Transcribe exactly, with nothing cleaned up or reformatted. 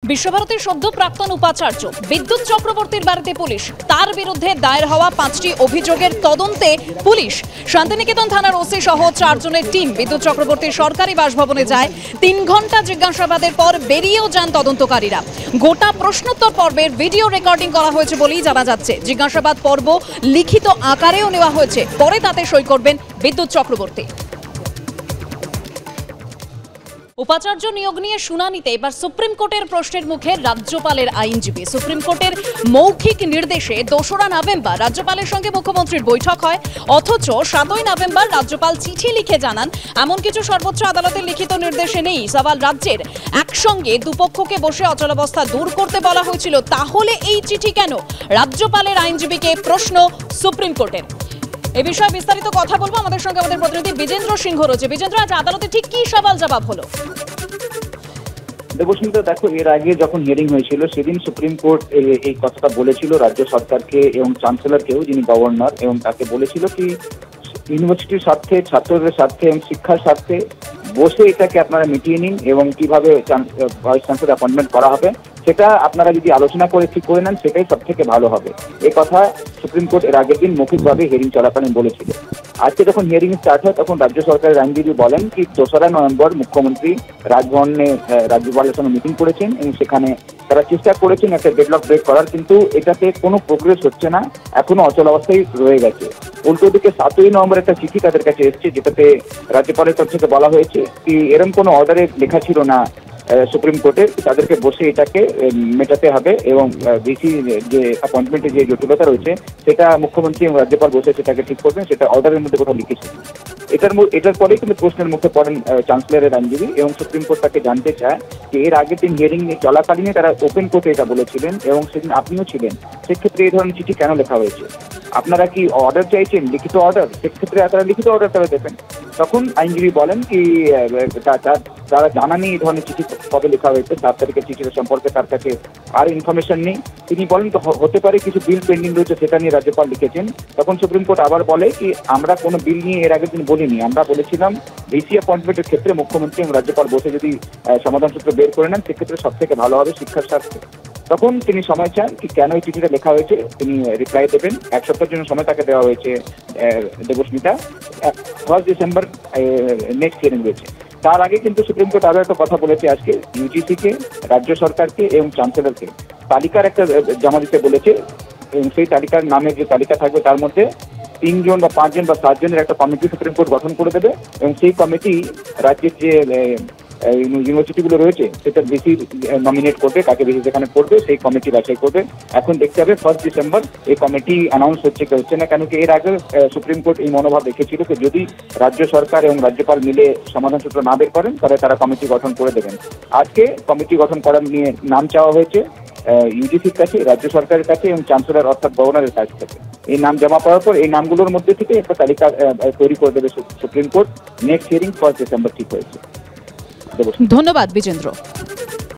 বিশ্বভারতীর সদ্য প্রাক্তন উপাচার্য বিদ্যুৎ চক্রবর্তীর বাড়িতে পুলিশ, তার বিরুদ্ধে দায়ের হওয়া পাঁচটি অভিযোগের তদন্তে পুলিশ। শান্তিনিকেতন থানার ওসি সহ চারজনের টিম বিদ্যুৎ চক্রবর্তীর সরকারি বাসভবনে যায়। তিন ঘন্টা জিজ্ঞাসাবাদের পর বেরিয়েও যান তদন্তকারীরা। গোটা প্রশ্নোত্তর পর্বের ভিডিও রেকর্ডিং করা হয়েছে বলেই জানা যাচ্ছে। জিজ্ঞাসাবাদ পর্ব লিখিত আকারেও নেওয়া হয়েছে, পরে তাতে সই করবেন বিদ্যুৎ চক্রবর্তী। উপাচার্য নিয়োগ নিয়ে শুনানিতে এবার সুপ্রিম কোর্টের প্রশ্নের মুখে রাজ্যপালের আইনজীবী। সুপ্রিম কোর্টের মৌখিক নির্দেশে দোসরা নভেম্বর রাজ্যপালের সঙ্গে মুখ্যমন্ত্রীর বৈঠক হয়, অথচ সাতই নভেম্বর রাজ্যপাল চিঠি লিখে জানান এমন কিছু সর্বোচ্চ আদালতের লিখিত নির্দেশে নেই। সওয়াল রাজ্যের, একসঙ্গে দুপক্ষকে বসে অচলাবস্থা দূর করতে বলা হয়েছিল, তাহলে এই চিঠি কেন? রাজ্যপালের আইনজীবীকে প্রশ্ন সুপ্রিম কোর্টের। এই বিষয়ে বিস্তারিত কথা বলবো, আমাদের সঙ্গে আমাদের প্রতিনিধি বিজেন্দ্র সিংহ রয়েছে। বিজেন্দ্র, আজ আদালতে ঠিক কি সওয়াল জবাব হলো? দেবস্মিতা, দেখো, এর আগে যখন হিয়ারিং হয়েছিল সেদিন সুপ্রিম কোর্ট এই কথাটা বলেছিল রাজ্য সরকারকে এবং চ্যান্সেলরকেও, যিনি গভর্নর, এবং তাকে বলেছিল কি ইউনিভার্সিটির স্বার্থে, ছাত্রদের স্বার্থে এবং শিক্ষার স্বার্থে বসে এটাকে আপনারা মিটিয়ে নিন এবং কিভাবে ভাইস চ্যান্সেলর অ্যাপয়েন্টমেন্ট করা হবে সেটা আপনারা যদি আলোচনা করে ঠিক করে নেন সেটাই সব থেকে ভালো হবে। এ কথা সুপ্রিম কোর্ট এর আগের দিন মৌখিকভাবে হিয়ারিং চলাকালীন বলেছিল। আজকে যখন হিয়ারিং স্টার্ট হয় তখন রাজ্য সরকারের আইনজীবী বলেন কি দোসরা নভেম্বর মুখ্যমন্ত্রী রাজভবনে রাজ্যপালের সঙ্গে মিটিং করেছেন এবং সেখানে তারা চেষ্টা করেছেন একটা ডেডলক ব্রেক করার, কিন্তু এটাতে কোনো প্রোগ্রেস হচ্ছে না, এখনো অচলাবস্থায় রয়ে গেছে। উল্টো দিকে সাতই নভেম্বর একটা চিঠি তাদের কাছে এসছে, যেটাতে রাজ্যপালের তরফ থেকে বলা হয়েছে কি এরকম কোনো অর্ডারে লেখা ছিল না সুপ্রিম কোর্টে, তাদেরকে বসে এটাকে মেটাতে হবে এবং ভিসি যে অ্যাপয়েন্টমেন্টের যে জটিলতা রয়েছে সেটা মুখ্যমন্ত্রী এবং রাজ্যপাল বসে সেটাকে ঠিক করবেন, সেটা অর্ডারের মধ্যে কোথাও লিখেছে। এটার এটার পরেই কিন্তু প্রশ্নের মুখে পড়েন চ্যান্সেলরের আইনজীবী এবং সুপ্রিম কোর্ট তাকে জানতে চায় যে এর আগের দিন হিয়ারিং চলাকালীনে তারা ওপেন কোর্টে এটা বলেছিলেন এবং সেদিন আপনিও ছিলেন, সেক্ষেত্রে এই ধরনের চিঠি কেন লেখা হয়েছে? আপনারা কি অর্ডার চাইছেন, লিখিত অর্ডার? সেক্ষেত্রে তারা লিখিত অর্ডার তারা দেবেন। তখন আইনজীবী বলেন কি তারা জানা নেই এই ধরনের চিঠি কবে লেখা হয়েছে, সাত তারিখের চিঠিটা সম্পর্কে তার কাছে আর ইনফরমেশন নেই। তিনি বলেন হতে পারে কিছু বিল পেন্ডিং রয়েছে, সেটা নিয়ে রাজ্যপাল লিখেছেন। তখন সুপ্রিম কোর্ট আবার বলে কি আমরা কোনো বিল নিয়ে এর আগের দিন বলিনি, আমরা বলেছিলাম ভিসি অ্যাপয়েন্টমেন্টের ক্ষেত্রে মুখ্যমন্ত্রী এবং রাজ্যপাল বসে যদি সমাধান সূত্র বের করে নেন সেক্ষেত্রে সব থেকে ভালো হবে শিক্ষার স্বার্থে। তখন তিনি সময় চান কি কেন এই চিঠিটা লেখা হয়েছে, তিনি রিপ্লাই দেবেন। এক সপ্তাহের জন্য সময় তাকে দেওয়া হয়েছে Debasmita. First December next hearing রয়েছে। তার আগে কিন্তু সুপ্রিম কোর্ট আরো একটা কথা বলেছে আজকে, ইউজিসিকে, রাজ্য সরকারকে এবং চ্যান্সেলরকে তালিকার একটা জমা দিতে বলেছে এবং সেই তালিকার নামে যে তালিকা থাকবে তার মধ্যে তিনজন বা পাঁচজন বা সাতজনের একটা কমিটি সুপ্রিম কোর্ট গঠন করে দেবে এবং সেই কমিটি রাজ্যের যে ইউনিভার্সিটিগুলো রয়েছে সেটা বেশি নমিনেট করবে, কাকে বেশি যেখানে করবে সেই কমিটি বাছাই করবে। এখন দেখতে হবে ফার্স্ট ডিসেম্বর এই কমিটি অ্যানাউন্স হচ্ছে কি হচ্ছে না, কেন কি এর আগে সুপ্রিম কোর্ট এই মনোভাব রেখেছিল যে যদি রাজ্য সরকার এবং রাজ্যপাল মিলে সমাধান সূত্র না বের করেন তাহলে তারা কমিটি গঠন করে দেবেন। আজকে কমিটি গঠন করার নিয়ে নাম চাওয়া হয়েছে ইউজিসির কাছে, রাজ্য সরকারের কাছে এবং চ্যান্সেলর অর্থাৎ গভর্নরের কাছ থেকে। এই নাম জমা পাওয়ার পর এই নামগুলোর মধ্যে থেকে একটা তালিকা তৈরি করে দেবে Supreme Court. Next hearing first December ঠিক হয়েছে। ধন্যবাদ বিজেন্দ্র।